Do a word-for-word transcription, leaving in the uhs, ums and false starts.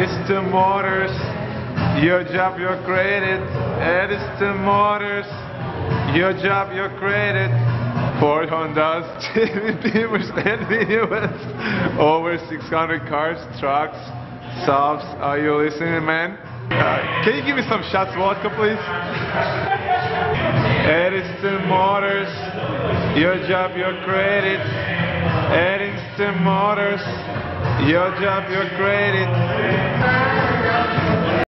Edison Motors, your job, your credit. Edison Motors, your job, your credit. Ford, Hondas, Chevy, Beamers, and minivans. Over six hundred cars, trucks, subs. Are you listening, man? Uh, can you give me some shots vodka, please? Edison Motors, your job, your credit. Edison Motors, your job, your credit.